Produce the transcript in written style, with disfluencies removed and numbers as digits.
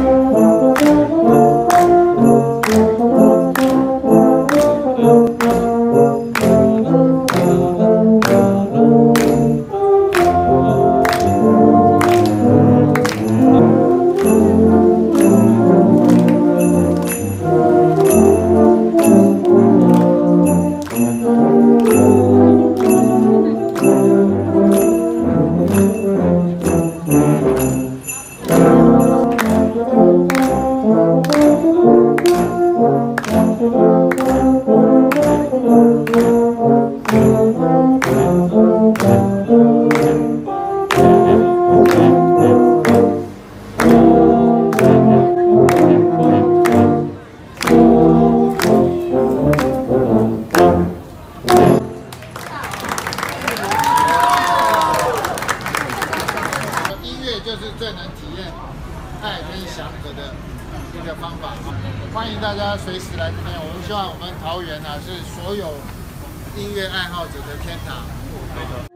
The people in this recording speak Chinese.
就是最能体验爱跟祥和的一个方法。欢迎大家随时来这边。我们希望我们桃园是所有音乐爱好者的天堂。